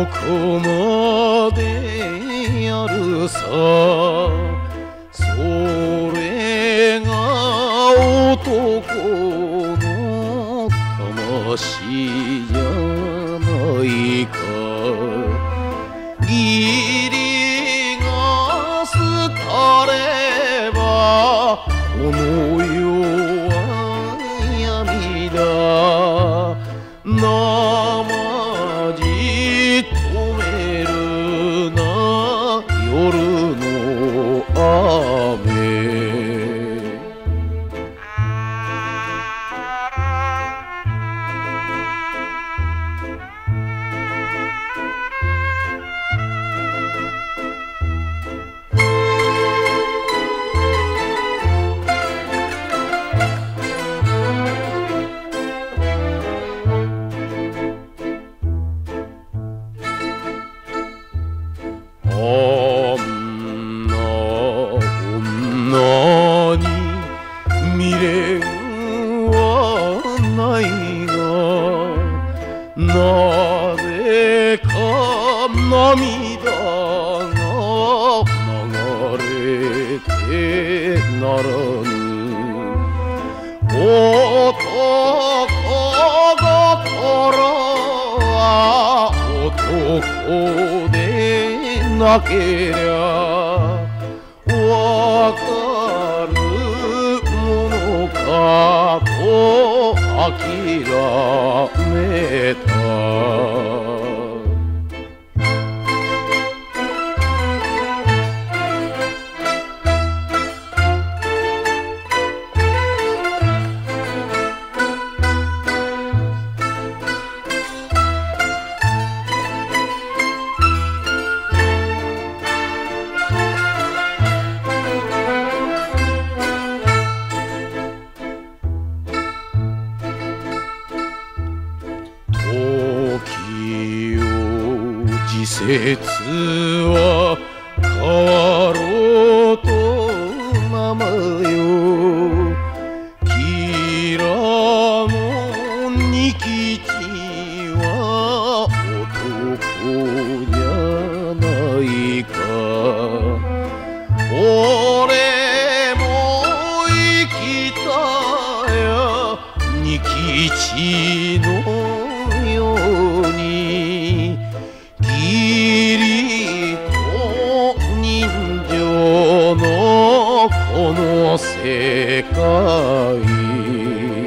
こまでやるさ、それが男の魂じゃないか。義理が廃ればこの世は闇だ。生じ止めるな夜の雨。あんな女に未練はないが、なぜか涙が流れてならぬ。男心は男でなけりゃわかるものかと諦めた。時よ時節は変わろうとままよ。吉良の仁吉は男じゃないか。俺も生きたや仁吉のように、義理と人情のこの世界。